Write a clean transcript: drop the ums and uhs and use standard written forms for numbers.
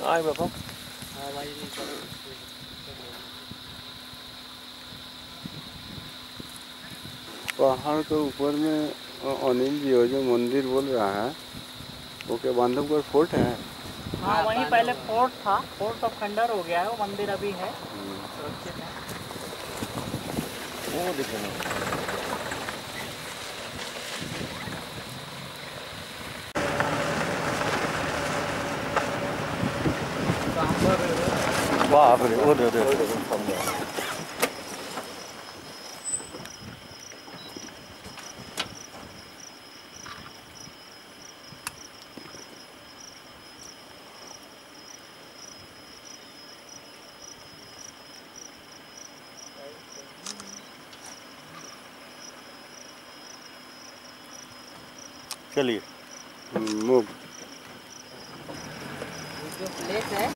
आए बाबा। पहाड़ के ऊपर में अनिल जी हो जो मंदिर बोल रहा है, वो क्या बांधवगढ़ फोर्ट है? हाँ वहीं पहले फोर्ट था, फोर्ट अब खंडर हो गया है, वो मंदिर अभी है, सुरक्षित है। वो दिखेगा। बाप रे, वो दे चलिए। मूव। जो प्लेस है